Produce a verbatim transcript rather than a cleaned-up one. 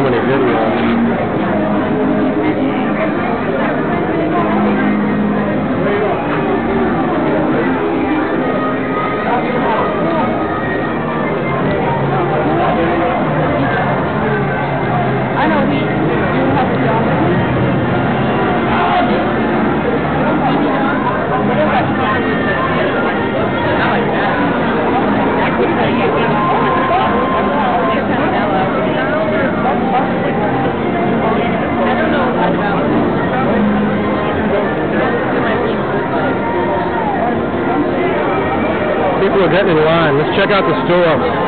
many videos. I know he, you have a job. I like that. I don't know what about People are getting in line. Let's check out the store.